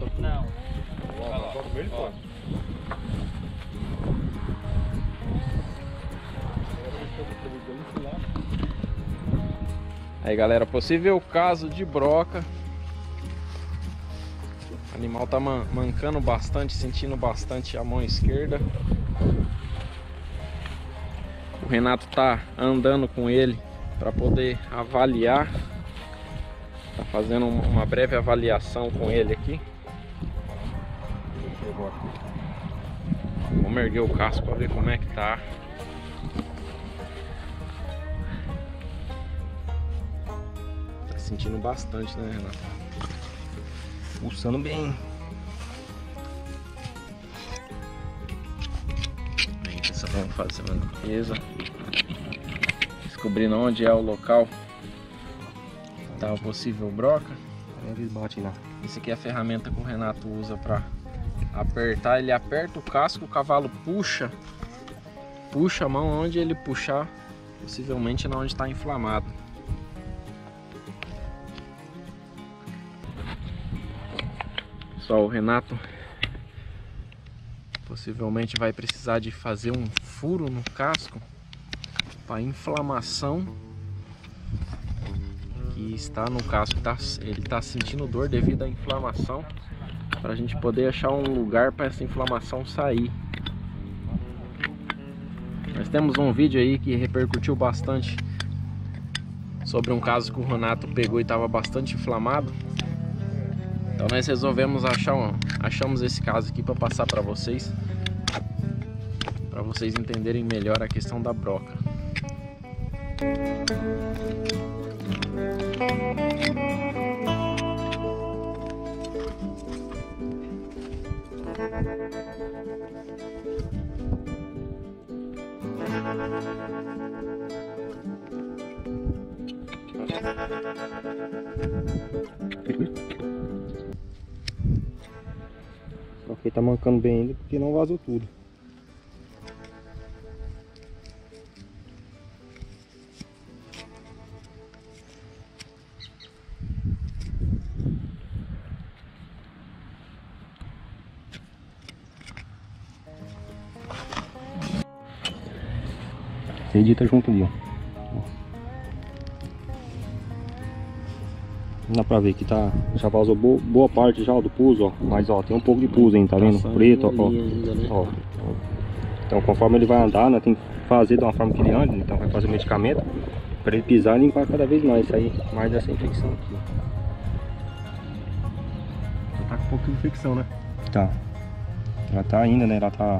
Não. Aí galera, possível caso de broca. O animal tá mancando bastante, sentindo bastante a mão esquerda. O Renato tá andando com ele para poder avaliar. Tá fazendo uma breve avaliação com ele aqui. Vamos erguer o casco para ver como é que tá. Tá sentindo bastante, né, Renato? Pulsando bem. Aí, só vamos fazer uma limpeza. Descobrindo onde é o local tá o possível broca. Esse aqui é a ferramenta que o Renato usa para apertar. Ele aperta o casco, o cavalo puxa a mão onde ele puxar, possivelmente na onde está inflamado. Pessoal, o Renato possivelmente vai precisar de fazer um furo no casco para inflamação que está no casco. Ele está sentindo dor devido à inflamação, para a gente poder achar um lugar para essa inflamação sair. Nós temos um vídeo aí que repercutiu bastante sobre um caso que o Renato pegou e estava bastante inflamado. Então nós resolvemos achamos esse caso aqui para passar para vocês entenderem melhor a questão da broca. Só que tá mancando bem ainda porque não vazou tudo. Você edita junto ali, ó. Dá pra ver que tá, já vazou boa parte já do pus, ó. Mas ó, tem um pouco de pus ainda, tá vendo? Preto, ó. Então conforme ele vai andar, né, tem que fazer de uma forma que ele ande. Então vai fazer o medicamento pra ele pisar e limpar cada vez mais, sair mais dessa infecção aqui. Já tá com um pouco de infecção, né? Tá. Ela tá ainda, né? Ela tá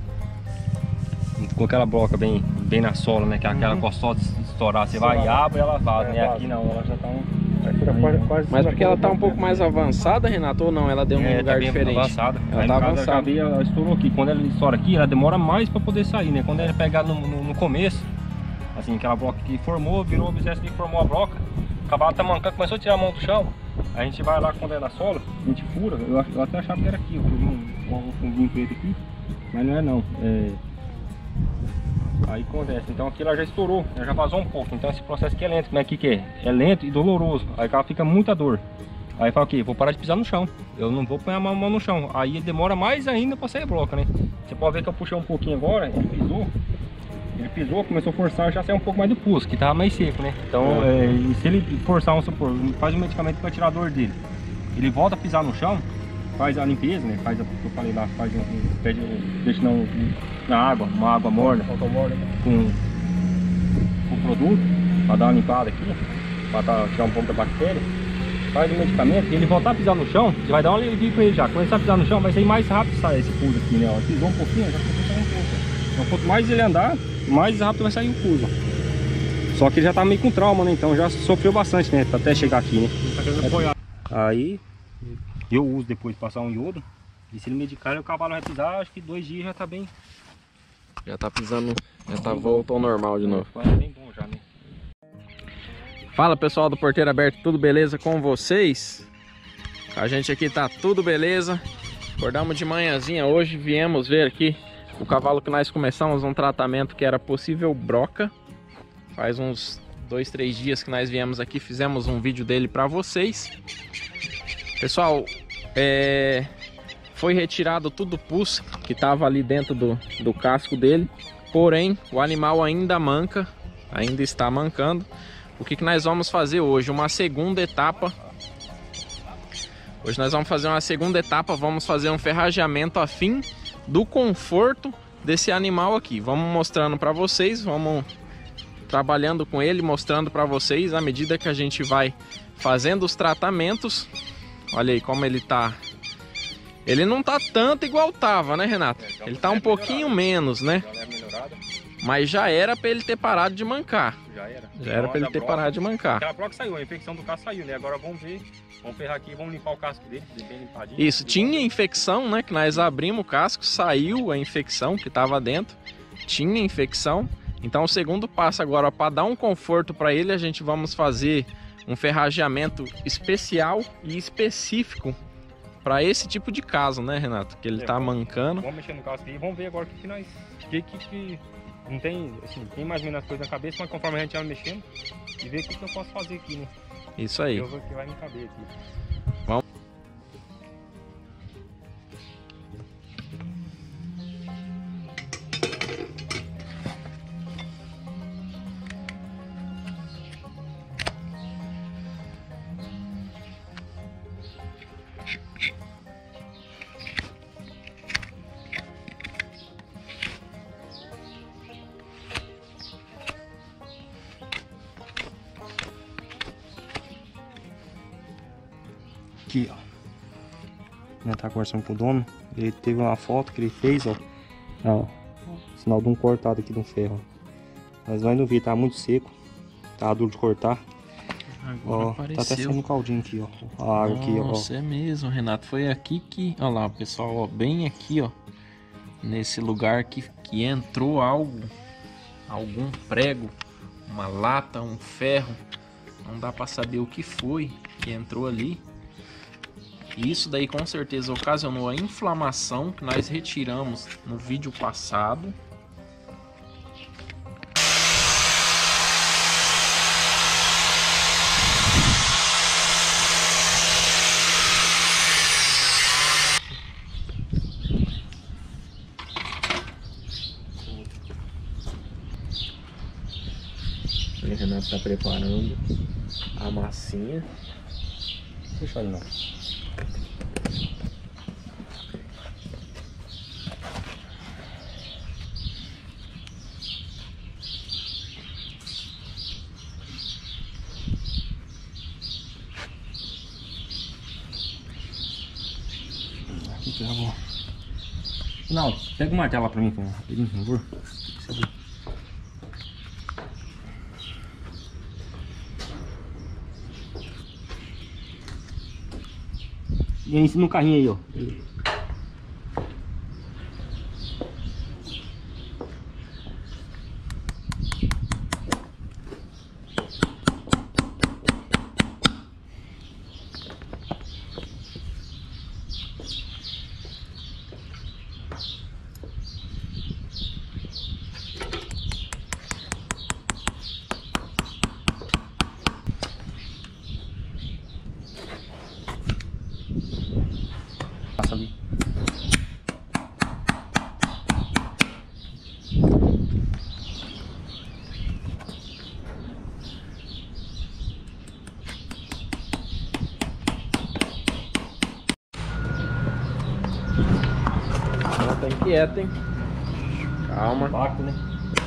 com aquela broca bem na sola, né? Que aquela costosa estourar, você vai e abre e ela vaza, né? Aqui não, ela já tá Mas porque ela tá um pouco mais avançada, Renato, ou não? Ela deu um lugar tá diferente? Avançada. Ela tá avançada. Ela estourou aqui. Quando ela estoura aqui, ela demora mais pra poder sair, né? Quando ela pegar no começo, assim, aquela broca que formou, virou o abscesso que formou a broca, o cavalo tá mancando, começou a tirar a mão do chão. A gente vai lá quando é na sola, a gente fura. Eu até achava que era aqui, eu vi um funguinho preto aqui, mas não é não. Aí acontece, então aqui ela já estourou, ela já vazou um pouco, então esse processo aqui é lento, como é que é? É lento e doloroso, aí ela fica muita dor. Aí fala, ok, vou parar de pisar no chão, eu não vou pôr a mão no chão, aí demora mais ainda pra sair a broca, né? Você pode ver que eu puxei um pouquinho agora, ele pisou, começou a forçar, já saiu um pouco mais do pus, que tava mais seco, né? Então, se ele forçar, vamos supor, faz um medicamento para tirar a dor dele, ele volta a pisar no chão, faz a limpeza, né? Faz o que eu falei lá, deixa na água, uma água morna com o produto para dar uma limpada aqui, para tirar um pouco da bactéria. Faz o medicamento e ele voltar a pisar no chão, você vai dar um alívio com ele já. Começar a pisar no chão, vai sair mais rápido sair esse pus aqui, né? Ó, pisou um pouquinho, já começou a sair um pouco. Então quanto mais ele andar, mais rápido vai sair o pus. Só que ele já tá meio com trauma, né? Então já sofreu bastante, né? Até chegar aqui, né? Tá querendo apoiar. Aí eu uso depois de passar um iodo. E se ele medicar, o cavalo vai pisar, acho que 2 dias já tá bem. Já tá pisando, já tá voltou ao normal de novo. Quase bem bom já, né? Fala pessoal do Porteiro Aberto, tudo beleza com vocês? A gente aqui tá tudo beleza. Acordamos de manhãzinha hoje, viemos ver aqui o cavalo que nós começamos um tratamento que era possível broca. Faz uns 2, 3 dias que nós viemos aqui, fizemos um vídeo dele para vocês. Pessoal, Foi retirado tudo o pus que estava ali dentro do casco dele. Porém, o animal ainda manca, ainda está mancando. O que nós vamos fazer hoje? Uma segunda etapa. Hoje nós vamos fazer uma segunda etapa, vamos fazer um ferrageamento a fim do conforto desse animal aqui. Vamos mostrando para vocês, vamos trabalhando com ele, mostrando para vocês à medida que a gente vai fazendo os tratamentos. Olha aí como ele tá. Ele não tá tanto igual tava, né, Renato? Ele tá um pouquinho menos, né? Mas já era para ele ter parado de mancar. Já era para ele ter parado de mancar. Aquela broca saiu, a infecção do casco saiu, né? Agora vamos ver, vamos ferrar aqui, vamos limpar o casco dele, bem limpadinho. Isso, tinha infecção, né? Que nós abrimos o casco, saiu a infecção que estava dentro. Tinha infecção. Então o segundo passo agora, para dar um conforto para ele, a gente vamos fazer um ferrageamento especial e específico para esse tipo de caso, né, Renato? Que ele tá mancando. Vamos mexer no casco aí, vamos ver agora o que nós... que não tem, assim, tem mais ou menos as coisas na cabeça, mas conforme a gente vai mexendo e ver o que eu posso fazer aqui, né? Isso aí. Deus que vai me caber aqui. Vamos. Aqui, ó. Né, tá conversando com o dono. Ele teve uma foto que ele fez, ó. Ó, sinal de um cortado aqui no ferro. Mas nós não vi, tá muito seco. Tá duro de cortar. Agora ó, apareceu. tá até saindo um caldinho aqui, ó. A água aqui, ó. Nossa, é mesmo, Renato. Foi aqui que... Olha lá, pessoal, ó, bem aqui, ó. Nesse lugar que entrou algo. Algum prego. Uma lata, um ferro. Não dá pra saber o que foi que entrou ali. E isso daí com certeza ocasionou a inflamação que nós retiramos no vídeo passado. O Renato está preparando a massinha. Deixa aí, não. Aqui que eu vou. Não, pega o martelo lá pra mim, por favor. E aí, no carrinho aí, ó. Passa ali. Ela tá inquieta, hein? Calma. Impacto, né?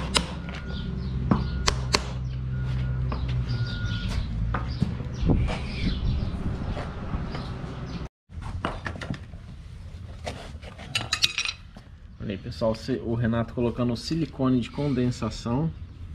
Olha aí, pessoal, o Renato colocando o silicone de condensação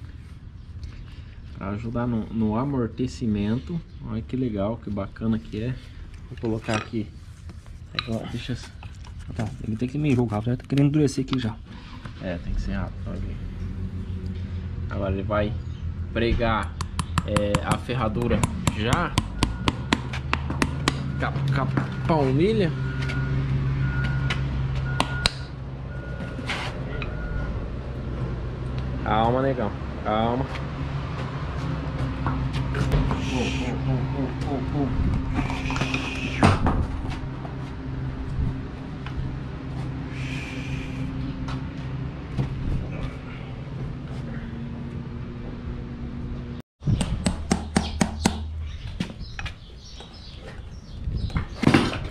para ajudar no amortecimento. Olha que legal, que bacana que é. Vou colocar aqui. Agora, deixa... Tá, ele tem que me jogar, já tá querendo endurecer aqui já. É, tem que ser rápido. Olha. Agora ele vai pregar a ferradura já com a palmilha. Calma, negão, calma.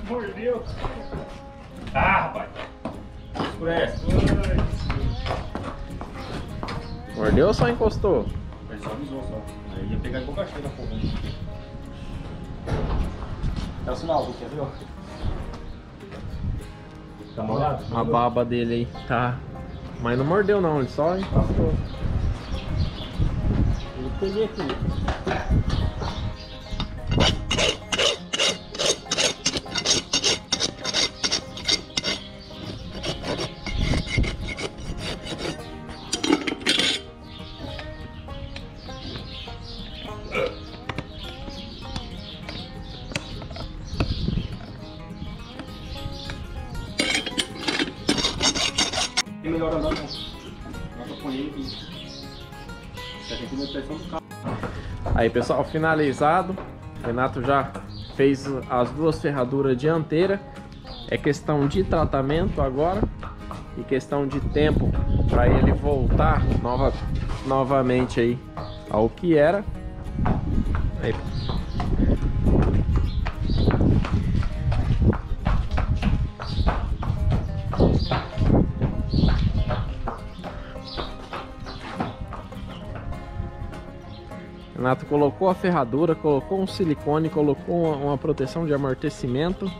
Mordeu. Ah, rapaz. Escurece. Mordeu ou só encostou? Ele só avisou só. Aí ia pegar de boca cheia na porra. É o sinal, quer ver? Tá molhado? A baba dele aí tá. Mas não mordeu não, ele só encostou. Eu peguei aqui. É melhor andar com a ponha aqui. Essa aqui é a pressão do carro. Aí pessoal, finalizado. O Renato já fez as duas ferraduras dianteiras. É questão de tratamento agora e questão de tempo para ele voltar novamente aí ao que era. Aí. Renato colocou a ferradura, colocou um silicone, colocou uma proteção de amortecimento.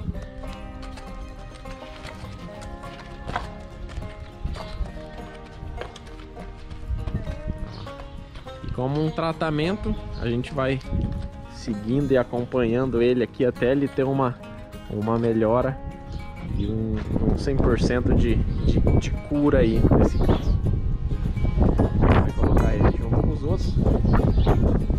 E como um tratamento, a gente vai seguindo e acompanhando ele aqui até ele ter uma melhora e um 100% de cura aí nesse caso. Vai colocar ele junto com os outros.